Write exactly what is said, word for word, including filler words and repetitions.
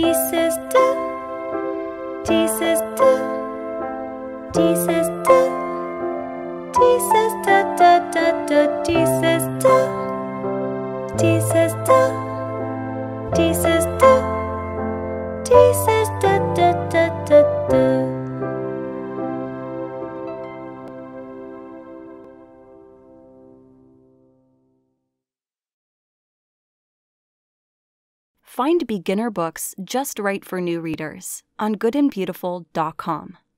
says da. D says da. D says da. D says da da da da. D says da. D says da. D says da. D says da da da da da. Find beginner books just right for new readers on good and beautiful dot com.